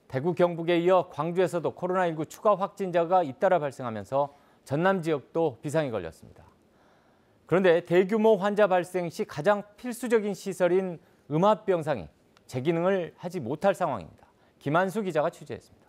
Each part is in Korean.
대구 경북에 이어 광주에서도 코로나19 추가 확진자가 잇따라 발생하면서 전남 지역도 비상이 걸렸습니다. 그런데 대규모 환자 발생 시 가장 필수적인 시설인 음압병상이 재기능을 하지 못할 상황입니다. 김한수 기자가 취재했습니다.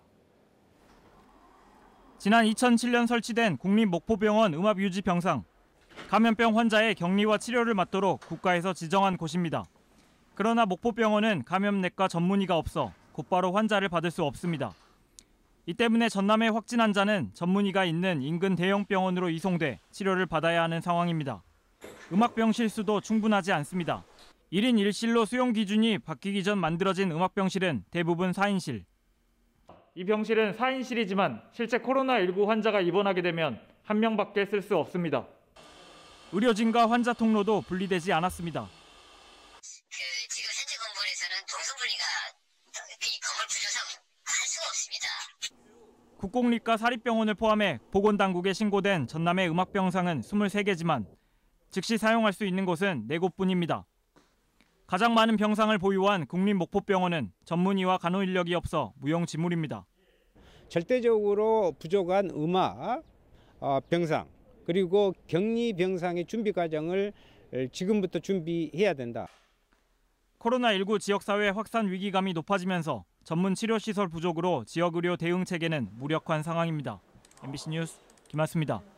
지난 2007년 설치된 국립목포병원 음압유지병상. 감염병 환자의 격리와 치료를 맡도록 국가에서 지정한 곳입니다. 그러나 목포병원은 감염내과 전문의가 없어 곧바로 환자를 받을 수 없습니다. 이 때문에 전남의 확진 환자는 전문의가 있는 인근 대형 병원으로 이송돼 치료를 받아야 하는 상황입니다. 음압병실 수도 충분하지 않습니다. 1인 1실로 수용 기준이 바뀌기 전 만들어진 음압병실은 대부분 4인실. 이 병실은 4인실이지만 실제 코로나19 환자가 입원하게 되면 한 명밖에 쓸 수 없습니다. 의료진과 환자 통로도 분리되지 않았습니다. 지금 현재 건물에서는 동선 분리가 건물 구조상 할 수가 없습니다. 국공립과 사립병원을 포함해 보건당국에 신고된 전남의 음압병상은 23개지만 즉시 사용할 수 있는 곳은 4곳뿐입니다. 가장 많은 병상을 보유한 국립목포병원은 전문의와 간호 인력이 없어 무용지물입니다. 절대적으로 부족한 음압 병상 그리고 격리 병상의 준비 과정을 지금부터 준비해야 된다. 코로나19 지역사회 확산 위기감이 높아지면서 전문 치료시설 부족으로 지역의료 대응 체계는 무력한 상황입니다. MBC 뉴스 김한수입니다.